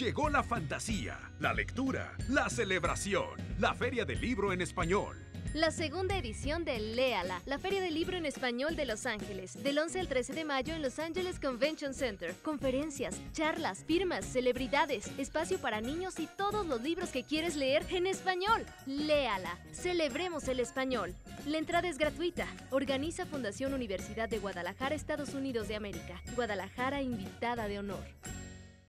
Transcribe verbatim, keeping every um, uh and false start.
Llegó la fantasía, la lectura, la celebración, la Feria del Libro en Español. La segunda edición de Léala, la Feria del Libro en Español de Los Ángeles, del once al trece de mayo en Los Angeles Convention Center. Conferencias, charlas, firmas, celebridades, espacio para niños y todos los libros que quieres leer en español. Léala, celebremos el español. La entrada es gratuita. Organiza Fundación Universidad de Guadalajara, Estados Unidos de América. Guadalajara, invitada de honor.